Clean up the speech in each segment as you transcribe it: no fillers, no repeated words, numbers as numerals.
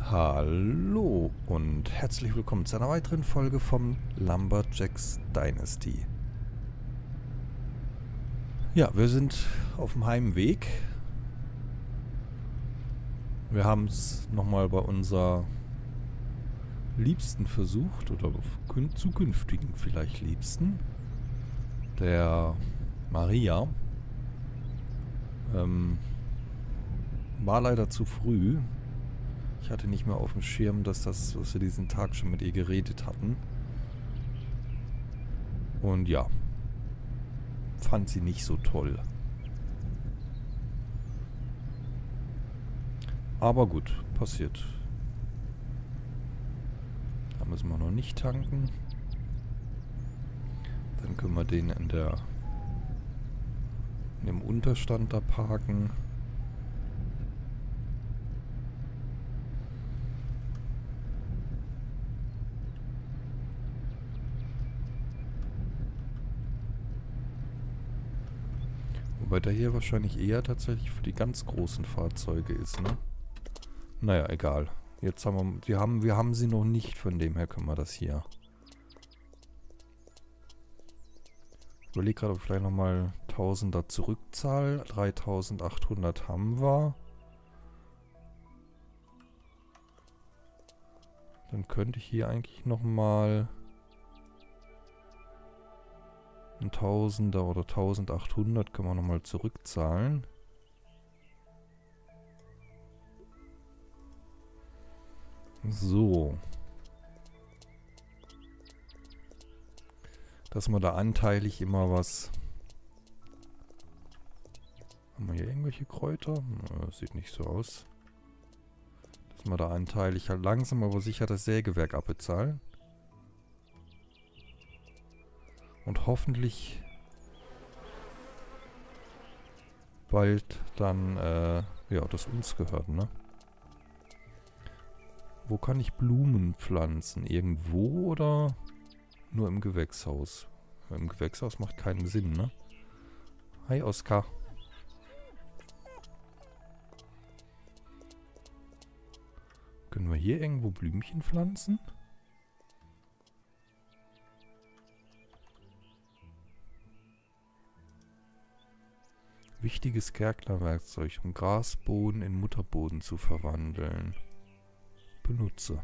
Hallo und herzlich willkommen zu einer weiteren Folge vom Lumberjacks Dynasty. Ja, wir sind auf dem Heimweg. Wir haben es nochmal bei unserer Liebsten versucht, oder zukünftigen vielleicht Liebsten, der Maria. War leider zu früh. Ich hatte nicht mehr auf dem Schirm, dass wir diesen Tag schon mit ihr geredet hatten. Und ja, fand sie nicht so toll. Aber gut, passiert. Da müssen wir noch nicht tanken. Dann können wir den in dem Unterstand da parken. Wobei der hier wahrscheinlich eher tatsächlich für die ganz großen Fahrzeuge ist, ne? Naja, egal. Jetzt haben wir haben sie noch nicht, von dem her können wir das hier. Ich überlege gerade, ob ich vielleicht nochmal 1000er zurückzahle. 3800 haben wir. Dann könnte ich hier eigentlich nochmal ein 1000er oder 1800 können wir nochmal zurückzahlen. So. Dass wir da anteilig immer was... Haben wir hier irgendwelche Kräuter? Sieht nicht so aus. Dass wir da anteilig halt langsam aber sicher das Sägewerk abbezahlen. Und hoffentlich bald dann, ja, das uns gehört, ne? Wo kann ich Blumen pflanzen? Irgendwo oder nur im Gewächshaus? Im Gewächshaus macht keinen Sinn, ne? Hi, Oskar. Können wir hier irgendwo Blümchen pflanzen? Wichtiges Gärtnerwerkzeug, um Grasboden in Mutterboden zu verwandeln. Benutze.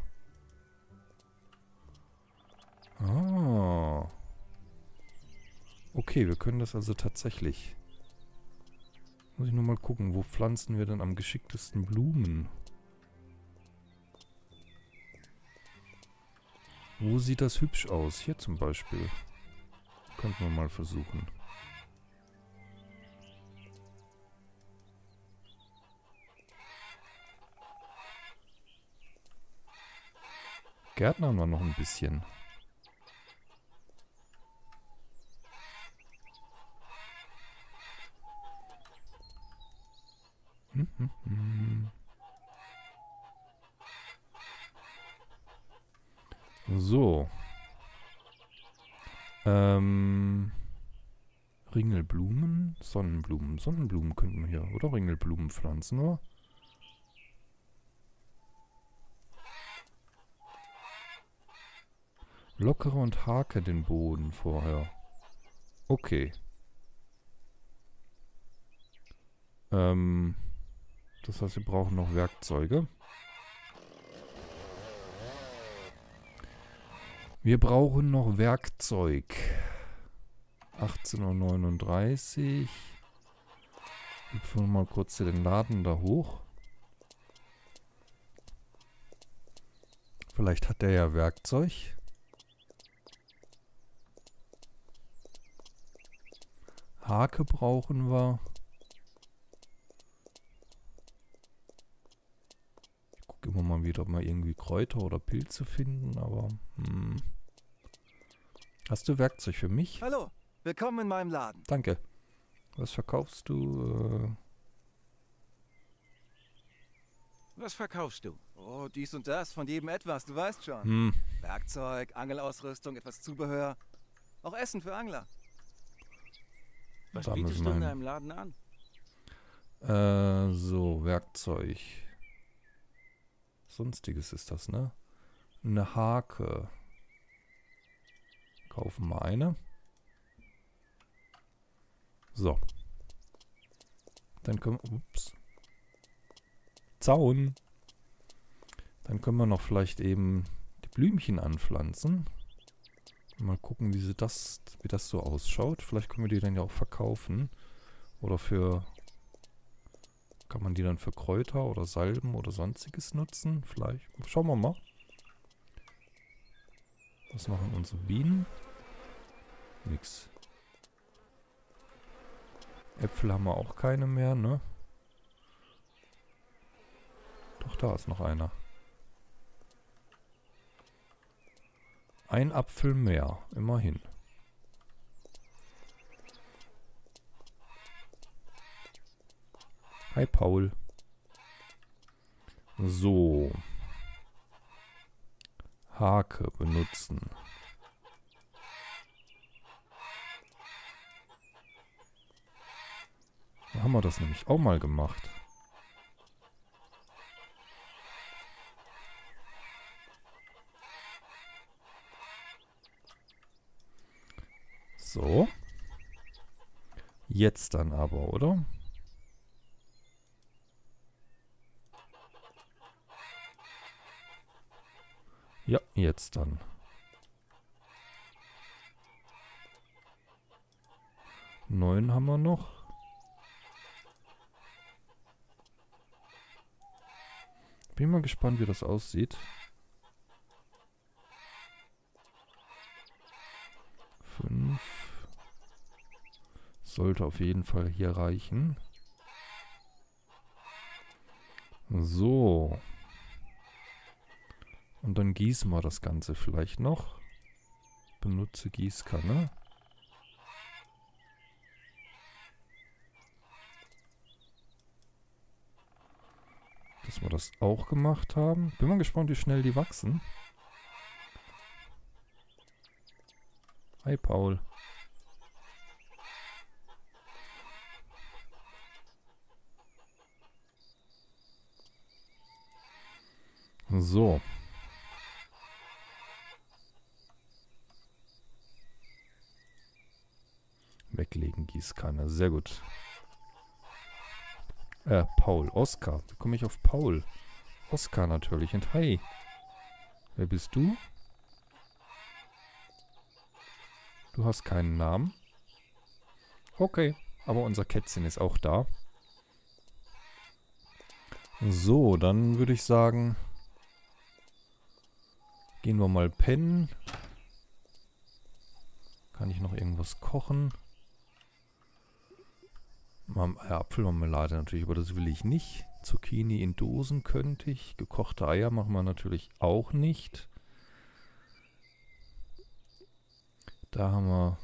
Ah. Okay, wir können das also tatsächlich. Muss ich nur mal gucken, wo pflanzen wir denn am geschicktesten Blumen? Wo sieht das hübsch aus? Hier zum Beispiel. Könnten wir mal versuchen. Gärtnern wir noch ein bisschen. So. Ringelblumen, Sonnenblumen. Sonnenblumen könnten wir hier, oder? Ringelblumen pflanzen, oder? Lockere und hake den Boden vorher. Okay. Das heißt, wir brauchen noch Werkzeuge. Wir brauchen noch Werkzeug. 18:39 Uhr. Hüpfen wir mal kurz den Laden da hoch. Vielleicht hat der ja Werkzeug. Hake brauchen wir. Ich gucke immer mal wieder, ob wir irgendwie Kräuter oder Pilze finden, aber... Hast du Werkzeug für mich? Hallo, willkommen in meinem Laden. Danke. Was verkaufst du? Was verkaufst du? Oh, dies und das, von jedem etwas, du weißt schon. Werkzeug, Angelausrüstung, etwas Zubehör. Auch Essen für Angler. Was Da bietest müssen du wir in hin. deinem Laden an? So, Werkzeug. Sonstiges ist das, ne? Eine Hake. Kaufen wir eine. So. Dann können wir... Ups. Zaun. Dann können wir noch vielleicht eben die Blümchen anpflanzen. Mal gucken, wie das so ausschaut. Vielleicht können wir die dann ja auch verkaufen. Oder für... Kann man die dann für Kräuter oder Salben oder sonstiges nutzen? Vielleicht. Schauen wir mal. Was machen unsere Bienen? Nix. Äpfel haben wir auch keine mehr, ne? Doch, da ist noch einer. Ein Apfel mehr, immerhin. Hi, Paul. So. Hake benutzen. Da haben wir das nämlich auch mal gemacht. So. Jetzt dann aber, oder? Ja, jetzt dann. 9 haben wir noch. Bin mal gespannt, wie das aussieht. 5. Sollte auf jeden Fall hier reichen. So. Und dann gießen wir das Ganze vielleicht noch. Benutze Gießkanne. Dass wir das auch gemacht haben. Bin mal gespannt, wie schnell die wachsen. Hi, Paul. So. Weglegen, Gießkanne. Sehr gut. Paul. Oskar. Wie komme ich auf Paul? Oskar natürlich. Und hi. Wer bist du? Du hast keinen Namen. Okay. Aber unser Kätzchen ist auch da. So, dann würde ich sagen, gehen wir mal pennen. Kann ich noch irgendwas kochen? Apfelmarmelade natürlich, aber das will ich nicht. Zucchini in Dosen könnte ich. Gekochte Eier machen wir natürlich auch nicht. Da haben wir...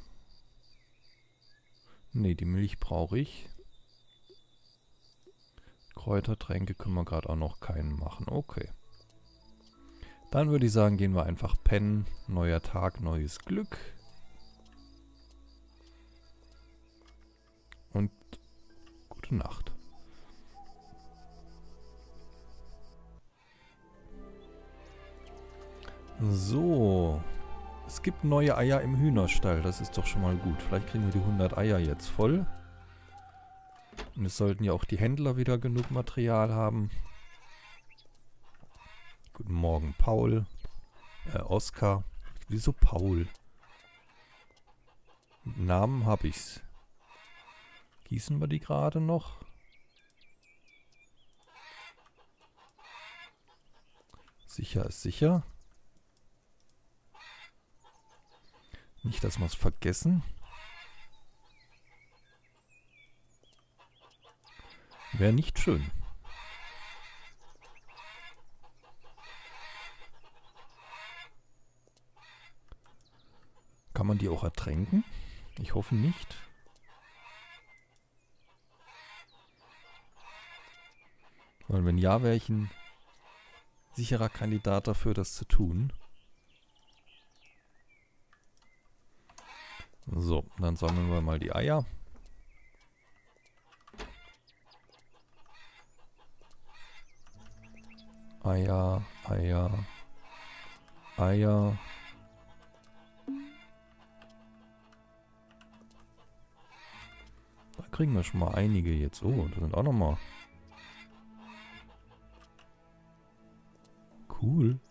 Ne, die Milch brauche ich. Kräutertränke können wir gerade auch noch keinen machen. Okay. Dann würde ich sagen, gehen wir einfach pennen. Neuer Tag, neues Glück. Und gute Nacht. So. Es gibt neue Eier im Hühnerstall. Das ist doch schon mal gut. Vielleicht kriegen wir die 100 Eier jetzt voll. Und es sollten ja auch die Händler wieder genug Material haben. Guten Morgen, Paul. Oskar. Wieso Paul? Namen habe ich's. Gießen wir die gerade noch? Sicher ist sicher. Nicht, dass wir es vergessen. Wäre nicht schön. Kann man die auch ertränken? Ich hoffe nicht. Weil wenn ja, wäre ich ein sicherer Kandidat dafür, das zu tun. So, dann sammeln wir mal die Eier. Eier, Eier, Eier. Da kriegen wir schon mal einige jetzt. Oh, da sind auch noch mal. Cool.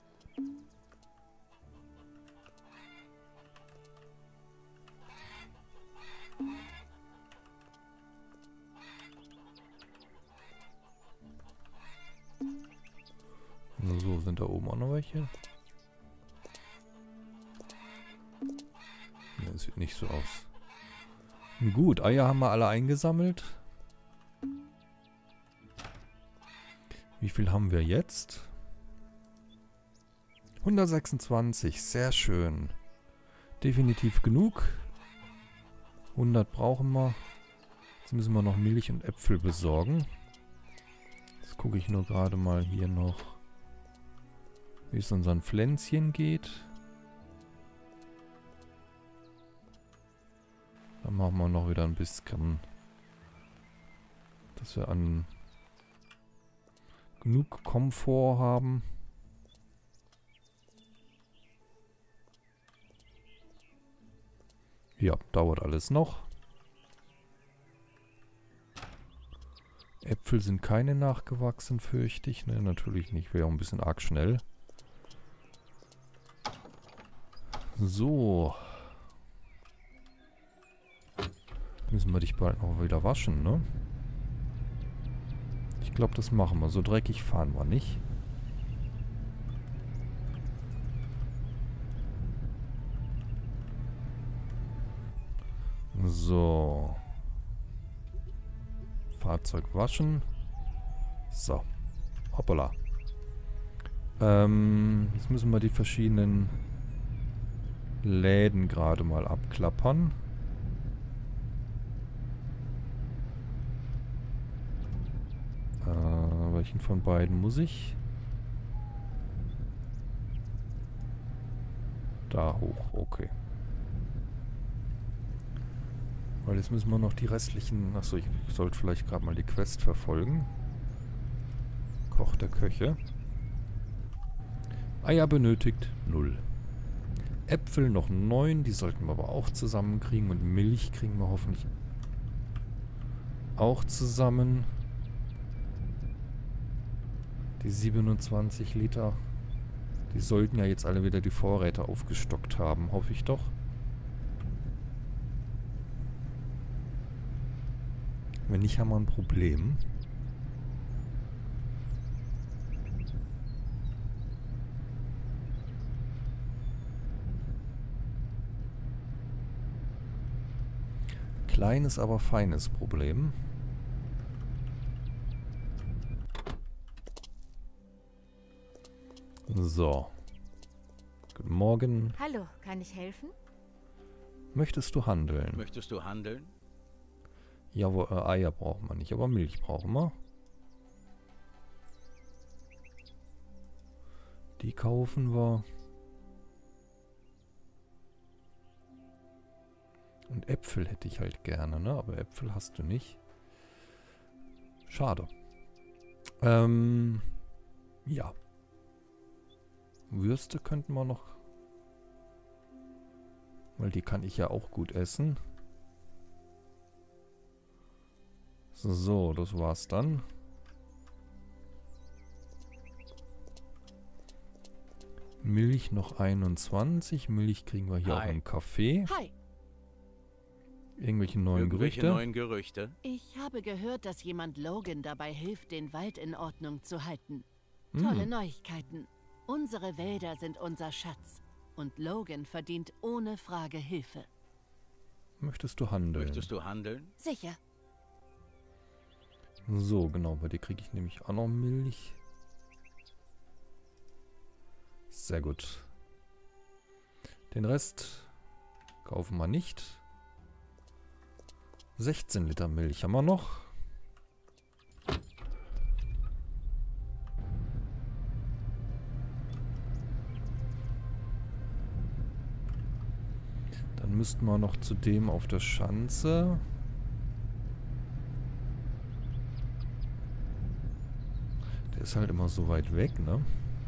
So, sind da oben auch noch welche? Ne, sieht nicht so aus. Gut, Eier haben wir alle eingesammelt. Wie viel haben wir jetzt? 126, sehr schön. Definitiv genug. 100 brauchen wir. Jetzt müssen wir noch Milch und Äpfel besorgen. Jetzt gucke ich nur gerade mal hier noch, wie es unseren Pflänzchen geht. Dann machen wir noch wieder ein bisschen, dass wir an genug Komfort haben. Ja, dauert alles noch. Äpfel sind keine nachgewachsen, fürchte ich. Ne, natürlich nicht. Wäre auch ein bisschen arg schnell. So. Müssen wir dich bald noch wieder waschen, ne? Ich glaube, das machen wir. So dreckig fahren wir nicht. So. Fahrzeug waschen. So. Hoppala. Jetzt müssen wir die verschiedenen Läden gerade mal abklappern. Welchen von beiden muss ich? Da hoch, okay. Weil jetzt müssen wir noch die restlichen... Achso, ich sollte vielleicht gerade mal die Quest verfolgen. Koch der Köche. Eier benötigt 0. Äpfel noch 9, die sollten wir aber auch zusammenkriegen. Und Milch kriegen wir hoffentlich auch zusammen. Die 27 Liter, die sollten ja jetzt alle wieder die Vorräte aufgestockt haben, hoffe ich doch. Wenn nicht, haben wir ein Problem. Kleines, aber feines Problem. So. Guten Morgen. Hallo, kann ich helfen? Möchtest du handeln? Möchtest du handeln? Ja, Eier brauchen wir nicht, aber Milch brauchen wir. Die kaufen wir. Und Äpfel hätte ich halt gerne, ne? Aber Äpfel hast du nicht. Schade. Ja. Würste könnten wir noch... Weil die kann ich ja auch gut essen. So, das war's dann. Milch noch 21. Milch kriegen wir hier auch im Café. Hi. Irgendwelche neuen Gerüchte? Neuen Gerüchte? Ich habe gehört, dass jemand Logan dabei hilft, den Wald in Ordnung zu halten. Tolle Neuigkeiten. Unsere Wälder sind unser Schatz. Und Logan verdient ohne Frage Hilfe. Möchtest du handeln? Möchtest du handeln? Sicher. So, genau. Bei dir kriege ich nämlich auch noch Milch. Sehr gut. Den Rest kaufen wir nicht. 16 Liter Milch haben wir noch. Dann müssten wir noch zu dem auf der Schanze. Der ist halt immer so weit weg, ne?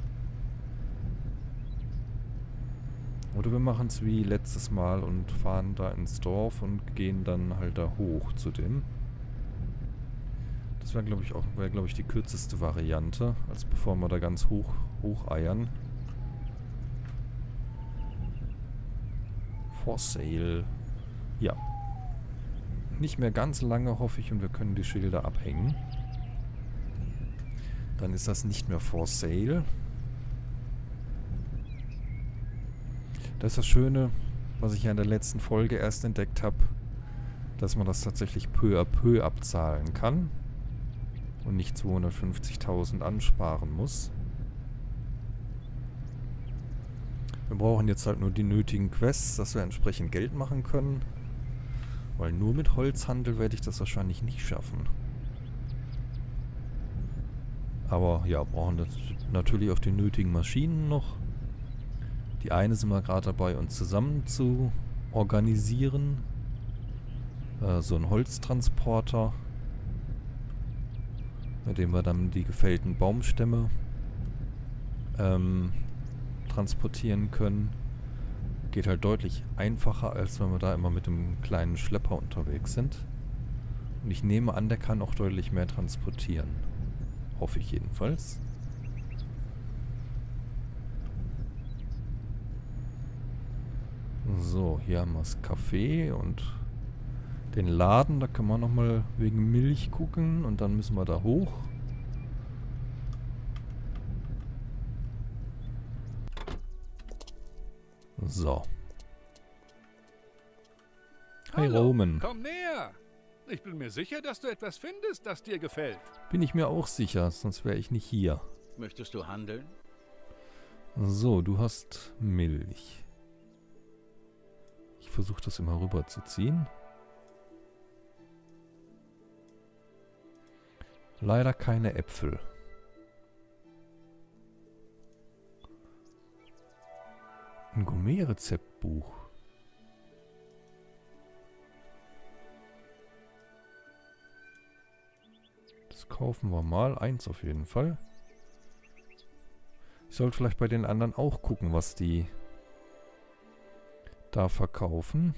Oder wir machen es wie letztes Mal und fahren da ins Dorf und gehen dann halt da hoch zu dem. Das wäre, glaube ich, die kürzeste Variante, als bevor wir da ganz hoch eiern. For sale. Ja. Nicht mehr ganz lange, hoffe ich, und wir können die Schilder abhängen. Dann ist das nicht mehr for sale. Das ist das Schöne, was ich ja in der letzten Folge erst entdeckt habe, dass man das tatsächlich peu à peu abzahlen kann und nicht 250.000 ansparen muss. Wir brauchen jetzt halt nur die nötigen Quests, dass wir entsprechend Geld machen können, weil nur mit Holzhandel werde ich das wahrscheinlich nicht schaffen. Aber ja, brauchen natürlich auch die nötigen Maschinen noch. Die eine sind wir gerade dabei, uns zusammen zu organisieren. So ein Holztransporter, mit dem wir dann die gefällten Baumstämme transportieren können. Geht halt deutlich einfacher, als wenn wir da immer mit dem kleinen Schlepper unterwegs sind. Und ich nehme an, der kann auch deutlich mehr transportieren. Hoffe ich jedenfalls. So, hier haben wir das Café und den Laden. Da können wir nochmal wegen Milch gucken und dann müssen wir da hoch. So. Hi Hallo, Roman. komm näher. Ich bin mir sicher, dass du etwas findest, das dir gefällt. Bin ich mir auch sicher, sonst wäre ich nicht hier. Möchtest du handeln? So, du hast Milch. Ich versuche das immer rüber zu ziehen. Leider keine Äpfel. Ein Gourmet-Rezeptbuch. Das kaufen wir mal. Eins auf jeden Fall. Ich sollte vielleicht bei den anderen auch gucken, was die da verkaufen.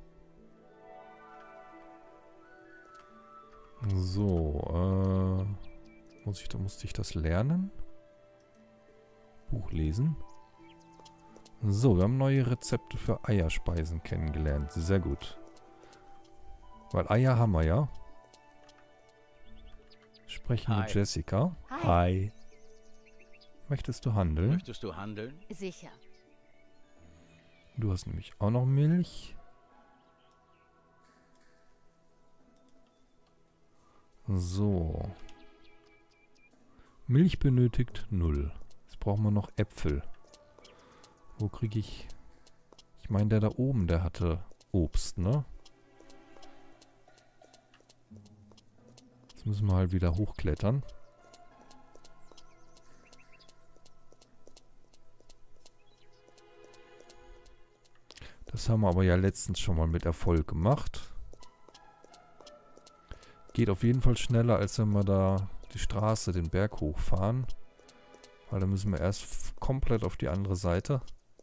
So, musste ich das lernen? Buch lesen. So, wir haben neue Rezepte für Eierspeisen kennengelernt. Sehr gut. Weil Eier haben wir ja. Sprechen mit Hi. Jessica. Hi. Hi. Möchtest du handeln? Möchtest du handeln? Sicher. Du hast nämlich auch noch Milch. So. Milch benötigt 0. Jetzt brauchen wir noch Äpfel. Wo kriege ich... Ich meine, der da oben, der hatte Obst, ne? Jetzt müssen wir halt wieder hochklettern. Das haben wir aber ja letztens schon mal mit Erfolg gemacht. Geht auf jeden Fall schneller, als wenn wir da die Straße, den Berg hochfahren. Weil da müssen wir erst komplett auf die andere Seite.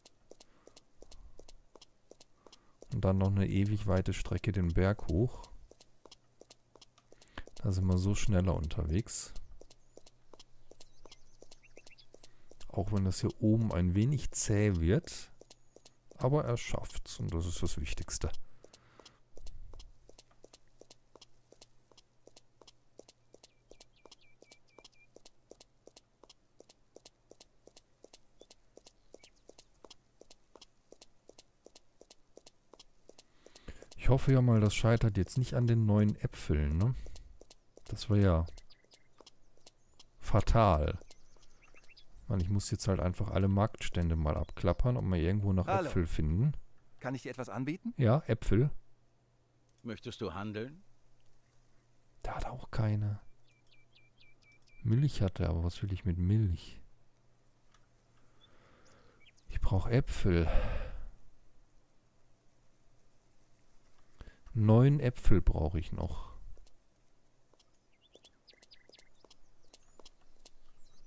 Und dann noch eine ewig weite Strecke den Berg hoch. Da sind wir so schneller unterwegs. Auch wenn das hier oben ein wenig zäh wird. Aber er schafft's und das ist das Wichtigste. Ich hoffe ja mal, das scheitert jetzt nicht an den neuen Äpfeln, ne? Das wäre ja fatal. Mann, ich muss jetzt halt einfach alle Marktstände mal abklappern, ob wir irgendwo noch Hallo. Äpfel finden. Kann ich dir etwas anbieten? Ja, Äpfel. Möchtest du handeln? Da hat er auch keine. Milch hat er, aber was will ich mit Milch? Ich brauche Äpfel. 9 Äpfel brauche ich noch.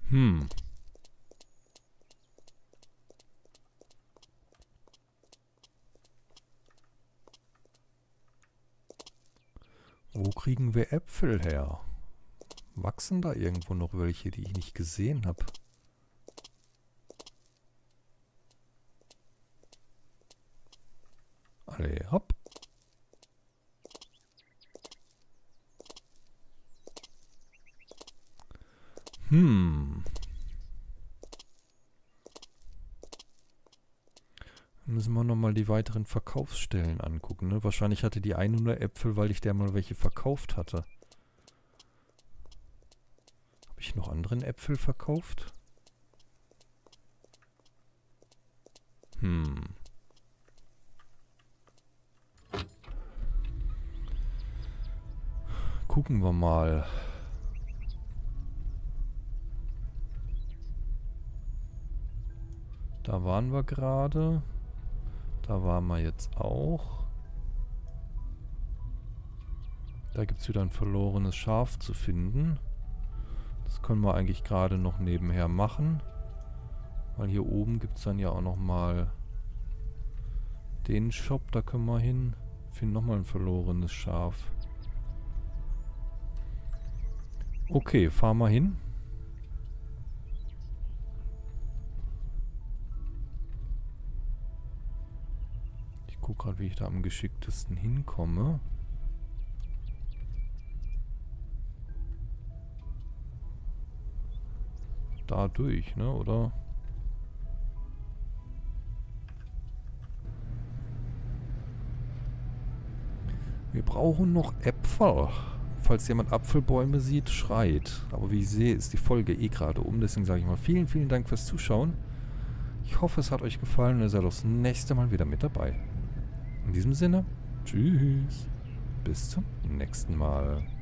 Wo kriegen wir Äpfel her? Wachsen da irgendwo noch welche, die ich nicht gesehen habe? Alle, hopp. Müssen wir nochmal die weiteren Verkaufsstellen angucken, ne? Wahrscheinlich hatte die eine nur Äpfel, weil ich der mal welche verkauft hatte. Habe ich noch anderen Äpfel verkauft? Gucken wir mal. Da waren wir gerade. Da waren wir jetzt auch. Da gibt es wieder ein verlorenes Schaf zu finden. Das können wir eigentlich gerade noch nebenher machen. Weil hier oben gibt es dann ja auch nochmal den Shop. Da können wir hin. Finden nochmal ein verlorenes Schaf. Okay, fahren wir hin. Ich gucke gerade, wie ich da am geschicktesten hinkomme. Da durch, ne, oder? Wir brauchen noch Äpfel. Falls jemand Apfelbäume sieht, schreit. Aber wie ich sehe, ist die Folge eh gerade um. Deswegen sage ich mal vielen, vielen Dank fürs Zuschauen. Ich hoffe, es hat euch gefallen und ihr seid das nächste Mal wieder mit dabei. In diesem Sinne, tschüss. Bis zum nächsten Mal.